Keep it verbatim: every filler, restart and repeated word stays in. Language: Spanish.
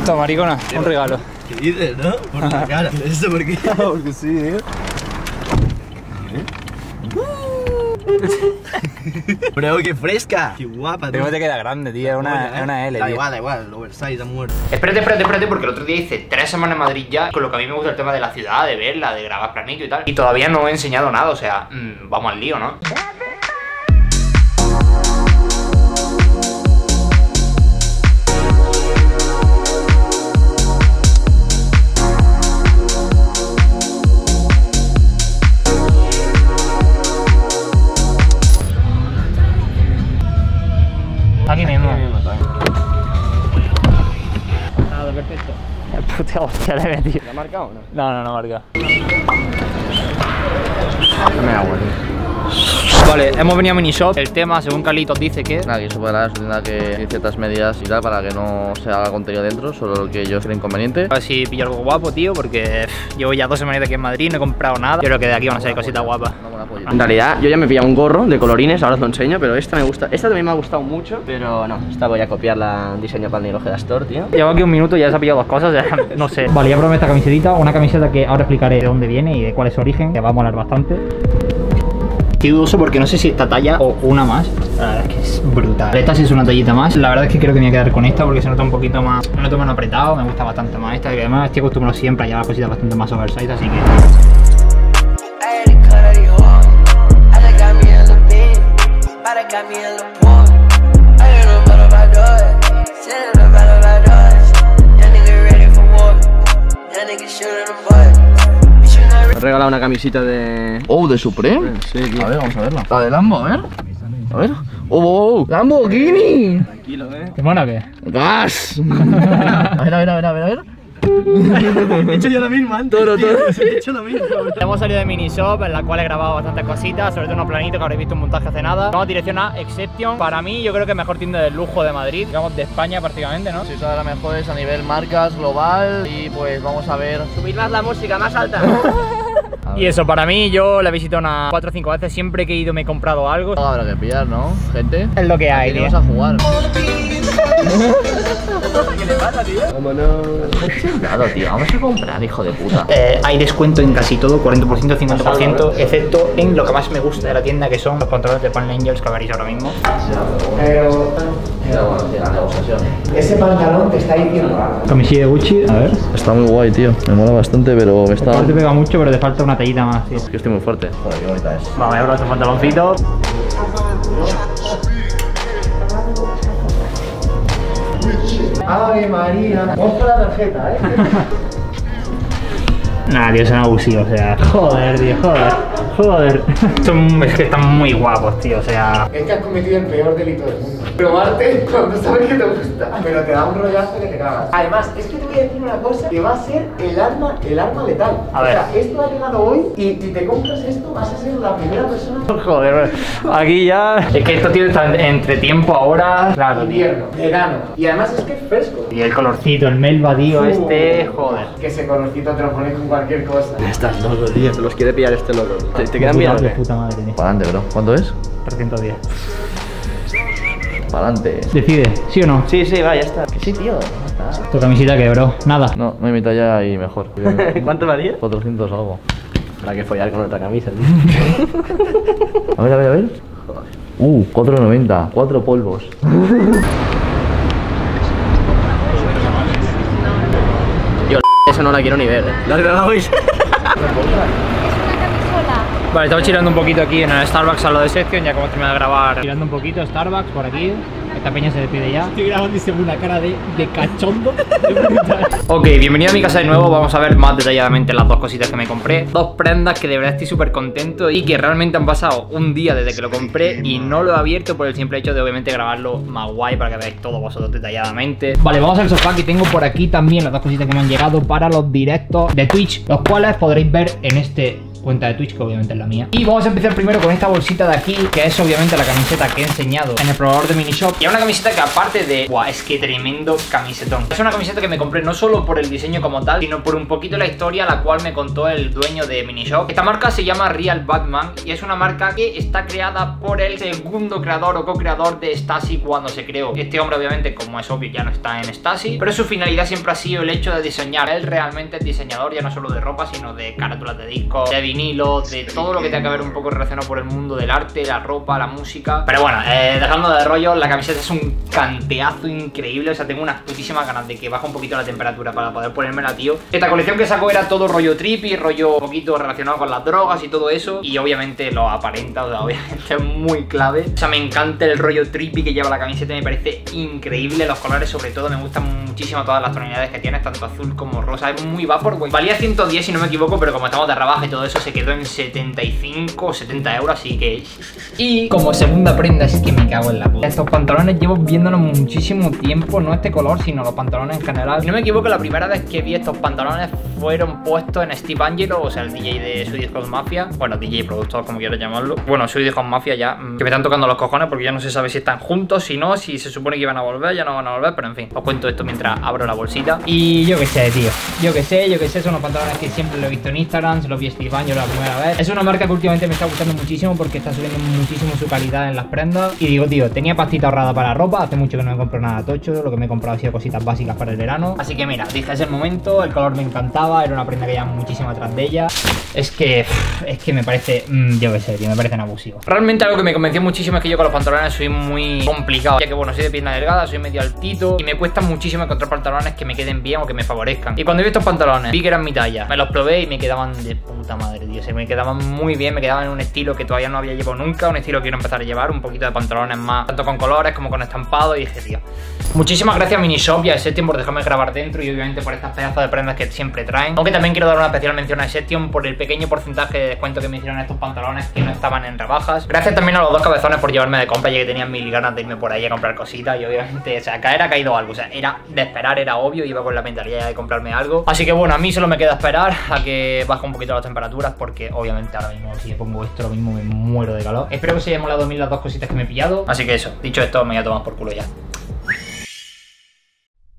Toma, maricona, un regalo. ¿Qué dices, no? Por la cara. ¿Eso por qué? Porque sí, eh. Bro, qué fresca. Qué guapa, Pero te queda grande, tío. Es una, ¿eh? una L, Da tío. igual, da igual. El oversize ha muerto. Espérate, espérate, espérate, porque el otro día hice tres semanas en Madrid ya, con lo que a mí me gusta el tema de la ciudad, de verla, de grabar planito y tal. Y todavía no he enseñado nada, o sea, mmm, vamos al lío, ¿no? Aquí mismo. Nada, perfecto. Puta hostia le he metido. ¿La ha marcado o no? No, no, no marca. Dame agua, tío. Vale, hemos venido a Minishop. El tema, según Carlitos, dice que... Nada, que eso para eso tendrá que ir ciertas medidas y tal para que no se haga contenido dentro, solo lo que ellos creen conveniente. A ver si pillo algo guapo, tío, porque pff, llevo ya dos semanas aquí en Madrid, no he comprado nada. Yo creo que de aquí van a salir cositas guapas. En realidad, yo ya me he pillado un gorro de colorines, ahora os lo enseño, pero esta me gusta. Esta también me ha gustado mucho, pero no, esta voy a copiarla en diseño para el Nilo Ojeda Store, tío. Llevo aquí un minuto y ya se ha pillado dos cosas, ya no sé. Vale, ya probé esta camisetita, una camiseta que ahora explicaré de dónde viene y de cuál es su origen, que va a molar bastante. Estoy dudoso porque no sé si esta talla o una más. La verdad es que es brutal. Esta sí es una tallita más. La verdad es que creo que me voy a quedar con esta porque se nota un poquito más, me noto menos apretado, me gusta bastante más esta, y además estoy acostumbrado siempre a llevar cositas bastante más oversize, así que... Me he regalado una camisita de... Oh, de Supreme. Sí, tío. A ver, vamos a verla. La de Lambo, a ver. A ver. Oh, oh, oh. Lamborghini. Tranquilo, eh. ¿Qué mona o qué? Gas. A ver, a ver, a ver, a ver, a ver. He hecho yo lo mismo antes. Todo, tío. todo. He hecho lo mismo. Hemos salido de Minishop, en la cual he grabado bastantes cositas, sobre todo unos planitos que habréis visto un montaje hace nada. Vamos dirección a Exception. Para mí, yo creo que es mejor tienda de lujo de Madrid, digamos de España prácticamente, ¿no? Sí, son de las mejores a nivel marcas, global. Y pues vamos a ver. Subid más la música, más alta. Y eso, para mí, yo la he visitado unas cuatro o cinco veces. Siempre que he ido me he comprado algo. Todo habrá que pillar, ¿no, gente? Es lo que hay, Aquí tío. vamos a jugar. ¿Qué le pasa, tío? Vámonos. Claro, tío, vamos a comprar, hijo de puta. Eh, hay descuento en casi todo, cuarenta por ciento, cincuenta por ciento, excepto en lo que más me gusta de la tienda, que son los pantalones de Pan Angels que veréis ahora mismo. Pero. Pero bueno, tío, la negociación. Ese pantalón te está diciendo algo. Camisilla de Gucci, a ver. Está muy guay, tío. Me mola bastante, pero me está. No te pega mucho, pero te falta una tallita más, tío. Yo estoy muy fuerte. Joder, qué bonita es. Vamos a ver estos pantaloncitos. Ave María. Muestra la tarjeta, eh. Nah, tío, son abusivos, o sea. Joder, tío, joder. Joder. Son, es que están muy guapos, tío, o sea. Es que has cometido el peor delito del mundo. Probarte cuando sabes que te gusta, pero te da un rollazo que te cagas. Además, es que te voy a decir una cosa, que va a ser el arma, el arma letal. A ver. O sea, esto ha llegado hoy y si te compras esto vas a ser la primera persona. Joder, aquí ya. Es que esto, tío, está entre tiempo ahora. Claro, tío. Invierno, verano. Y además es que es fresco. Y el colorcito, el melva, tío, Uh, este, joder. Que ese colorcito te lo pones con cualquier cosa. Estás loco, tío. Te los quiere pillar este loco. ¿Te, te De quedan bien? puta- o De qué? puta madre, tío. Para adelante, bro. ¿Cuánto es? trescientos diez. Para adelante. Decide, ¿sí o no? Sí, sí, va, ya está. Que sí, tío. Ya está. Tu camiseta que, bro. Nada. No, no hay mi talla y mejor. ¿Cuánto valía? cuatrocientos algo. Habrá que follar con otra camisa, tío. A ver, a ver, a ver. Uh, cuatro noventa. Cuatro polvos. Yo esa no la quiero ni ver, eh. ¿La grabáis? Vale, estamos chirando un poquito aquí en el Starbucks a lo de Sección, ya que hemos terminado de grabar. Chirando un poquito, Starbucks por aquí. Esta peña se despide ya. Estoy grabando y se ve una cara de, de cachondo. Ok, bienvenido a mi casa de nuevo. Vamos a ver más detalladamente las dos cositas que me compré. Dos prendas que de verdad estoy súper contento y que realmente han pasado un día desde que lo compré y no lo he abierto por el simple hecho de obviamente grabarlo más guay para que veáis todo vosotros detalladamente. Vale, vamos al sofá, que tengo por aquí también las dos cositas que me han llegado para los directos de Twitch, los cuales podréis ver en este cuenta de Twitch, que obviamente es la mía. Y vamos a empezar primero con esta bolsita de aquí, que es obviamente la camiseta que he enseñado en el probador de Minishop. Y es una camiseta que aparte de... ¡Buah! Es que tremendo camisetón. Es una camiseta que me compré no solo por el diseño como tal, sino por un poquito la historia la cual me contó el dueño de Minishop. Esta marca se llama Real Batman y es una marca que está creada por el segundo creador o co-creador de Stasi cuando se creó. Este hombre obviamente, como es obvio, ya no está en Stasi, pero su finalidad siempre ha sido el hecho de diseñar. Él realmente es diseñador ya no solo de ropa, sino de carátulas de discos, de vinilos, de todo lo que tenga que ver un poco relacionado por el mundo del arte, la ropa, la música. Pero bueno, eh, dejando de rollo, la camiseta es un canteazo increíble. O sea, tengo unas putísimas ganas de que baje un poquito la temperatura para poder ponérmela, tío. Esta colección que sacó era todo rollo trippy, rollo un poquito relacionado con las drogas y todo eso. Y obviamente lo aparenta, o sea, obviamente es muy clave. O sea, me encanta el rollo trippy que lleva la camiseta, me parece increíble. Los colores sobre todo me gustan muchísimo, todas las tonalidades que tiene, tanto azul como rosa. Es muy vaporwave. Valía ciento diez si no me equivoco, pero como estamos de rebaja y todo eso, se quedó en setenta y cinco o setenta euros, así que... Y como segunda prenda, es que me cago en la puta. Estos pantalones llevo viéndolos muchísimo tiempo, no este color, sino los pantalones en general. Si no me equivoco, la primera vez que vi estos pantalones fueron puestos en Steve Angelo, o sea, el D J de Swedish House Mafia. Bueno, D J productor, como quieras llamarlo. Bueno, Swedish House Mafia ya, que me están tocando los cojones porque ya no se sabe si están juntos, si no, si se supone que iban a volver, ya no van a volver, pero en fin, os cuento esto mientras abro la bolsita. Y yo qué sé, tío, yo qué sé, yo qué sé, son los pantalones que siempre lo he visto en Instagram, se los vi a Steve Angelo la primera vez. Es una marca que últimamente me está gustando muchísimo porque está subiendo muchísimo su calidad en las prendas. Y digo, tío, tenía pastita ahorrada para ropa, hace mucho que no me compro nada tocho, lo que me he comprado ha sido cositas básicas para el verano. Así que mira, dije, es el momento, el color me encantaba, era una prenda que llevaba muchísimo atrás de ella. Es que, es que me parece, mmm, yo qué sé, tío, me parecen abusivos. Realmente algo que me convenció muchísimo es que yo con los pantalones soy muy complicado, ya que bueno, soy de pierna delgada, soy medio altito y me cuesta muchísimo encontrar pantalones que me queden bien o que me favorezcan. Y cuando vi estos pantalones, vi que eran mi talla, me los probé y me quedaban de puta madre, tío. Se me quedaban muy bien, me quedaban en un estilo que todavía no había llevado nunca, un estilo que quiero empezar a llevar, un poquito de pantalones más, tanto con colores como con estampado. Y dije, tío, muchísimas gracias a Minishop y a Section por dejarme grabar dentro y obviamente por estas pedazos de prendas que siempre traen. Aunque también quiero dar una especial mención a Section por el pequeño porcentaje de descuento que me hicieron estos pantalones que no estaban en rebajas. Gracias también a los dos cabezones por llevarme de compra, ya que tenían mil ganas de irme por ahí a comprar cositas. Y obviamente, o sea, caer ha caído algo, o sea, era de esperar, era obvio, iba con la mentalidad de comprarme algo. Así que bueno, a mí solo me queda esperar a que baje un poquito las temperaturas, porque obviamente ahora mismo si le pongo esto lo mismo me muero de calor. Espero que os haya molado a mí las dos cositas que me he pillado. Así que eso, dicho esto, me voy a tomar por culo ya.